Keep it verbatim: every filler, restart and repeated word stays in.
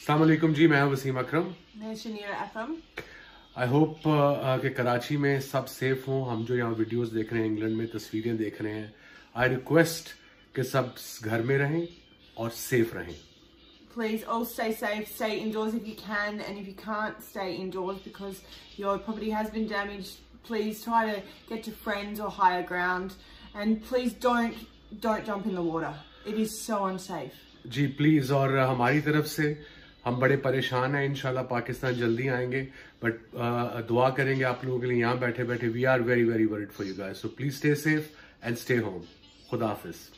अस्सलाम वालेकुम जी, मैं वसीम अकरम। मैं शनीरा अकरम। आई होप कि कराची में सब सेफ हों। हम जो यहाँ वीडियोस देख रहे हैं, इंग्लैंड में तस्वीरें देख रहे हैं, आई रिक्वेस्ट कि सब घर में रहें और सेफ रहें। Please all stay safe, stay indoors if you can, and if you can't, stay indoors because your property has been damaged. Please try to get to friends or higher ground, and please don't don't jump in the water. It is so unsafe. जी please, और हमारी तरफ से हम बड़े परेशान हैं। इंशाल्लाह पाकिस्तान जल्दी आएंगे, बट दुआ करेंगे आप लोगों के लिए यहाँ बैठे बैठे। We are very very worried for you guys, so please stay safe and stay home. खुदा हाफिज।